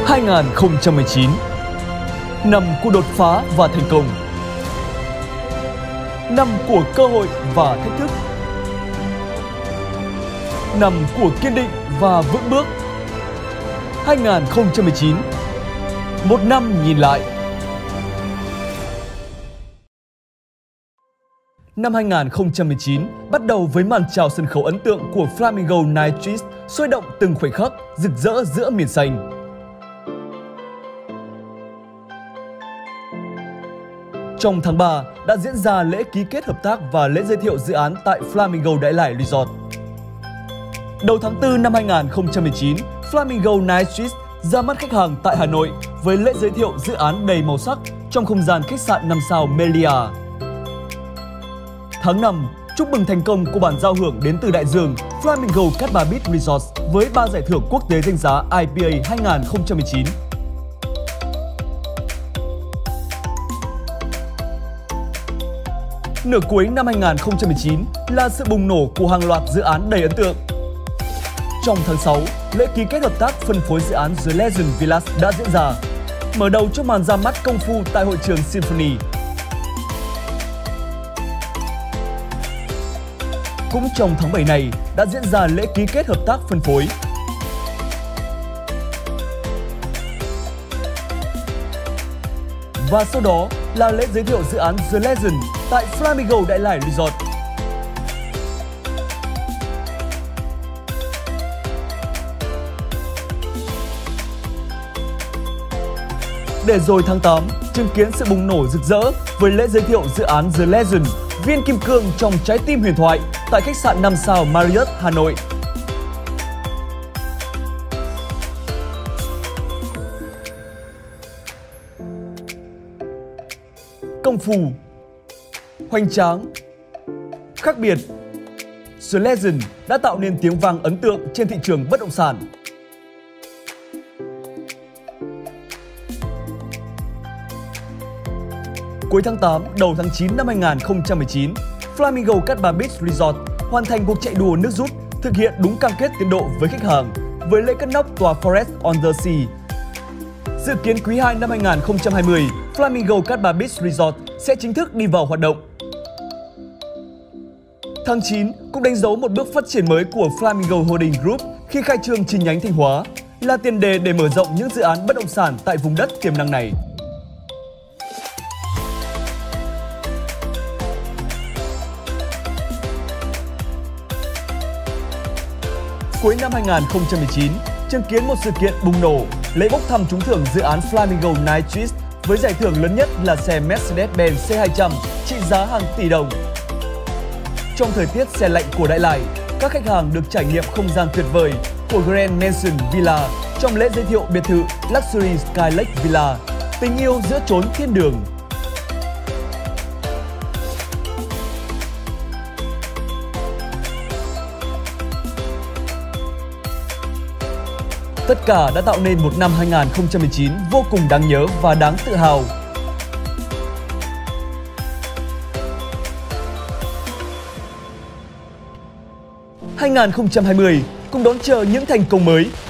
2019, năm của đột phá và thành công, năm của cơ hội và thách thức, năm của kiên định và vững bước. 2019, một năm nhìn lại. Năm 2019 bắt đầu với màn chào sân khấu ấn tượng của Flamingo Night Twist, sôi động từng khoảnh khắc, rực rỡ giữa miền xanh. Trong tháng 3 đã diễn ra lễ ký kết hợp tác và lễ giới thiệu dự án tại Flamingo Đại Lải Resort. Đầu tháng 4 năm 2019, Flamingo Night Twist ra mắt khách hàng tại Hà Nội với lễ giới thiệu dự án đầy màu sắc trong không gian khách sạn 5 sao Melia. Tháng 5, chúc mừng thành công của bản giao hưởng đến từ đại dương Flamingo Cát Bà Beach Resort với 3 giải thưởng quốc tế danh giá IPA 2019. Nửa cuối năm 2019 là sự bùng nổ của hàng loạt dự án đầy ấn tượng. Trong tháng 6, lễ ký kết hợp tác phân phối dự án The Legend Villas đã diễn ra, mở đầu cho màn ra mắt công phu tại hội trường Symphony. Cũng trong tháng 7 này đã diễn ra lễ ký kết hợp tác phân phối. Và sau đó là lễ giới thiệu dự án The Legend tại Flamingo Đại Lải Resort. Để rồi tháng 8 chứng kiến sự bùng nổ rực rỡ với lễ giới thiệu dự án The Legend, viên kim cương trong trái tim huyền thoại tại khách sạn 5 sao Marriott, Hà Nội. Công phu, hoành tráng, khác biệt, The Legend đã tạo nên tiếng vang ấn tượng trên thị trường bất động sản. Cuối tháng 8, đầu tháng 9 năm 2019, Flamingo Cát Bà Beach Resort hoàn thành cuộc chạy đua nước rút, thực hiện đúng cam kết tiến độ với khách hàng với lễ cất nóc tòa Forest on the Sea. Dự kiến quý 2 năm 2020, Flamingo Cát Bà Beach Resort sẽ chính thức đi vào hoạt động. Tháng 9 cũng đánh dấu một bước phát triển mới của Flamingo Holding Group khi khai trương chi nhánh Thanh Hóa, là tiền đề để mở rộng những dự án bất động sản tại vùng đất tiềm năng này. Cuối năm 2019, chứng kiến một sự kiện bùng nổ, lễ bốc thăm trúng thưởng dự án Flamingo Night Twist với giải thưởng lớn nhất là xe Mercedes-Benz C200 trị giá hàng tỷ đồng. Trong thời tiết se lạnh của Đại Lải, các khách hàng được trải nghiệm không gian tuyệt vời của Grand Mansion Villa trong lễ giới thiệu biệt thự Luxury Sky Lake Villa, tình yêu giữa chốn thiên đường. Tất cả đã tạo nên một năm 2019 vô cùng đáng nhớ và đáng tự hào. Năm 2020 cùng đón chờ những thành công mới,